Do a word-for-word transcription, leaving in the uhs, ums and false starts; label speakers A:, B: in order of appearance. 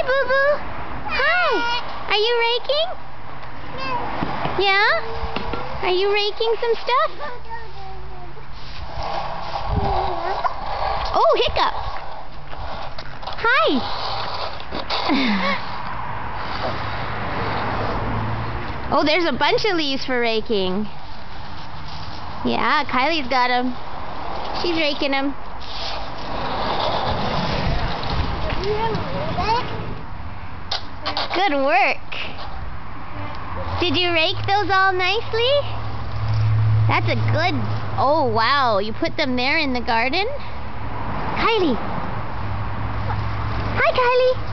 A: Boo-Boo. Hi. Are you raking? Yeah? Are you raking some stuff? Oh, hiccup. Hi. Oh, there's a bunch of leaves for raking. Yeah, Kylie's got them. She's raking them. Good work. Did you rake those all nicely? That's a good... Oh, wow. You put them there in the garden? Kylie. Hi, Kylie.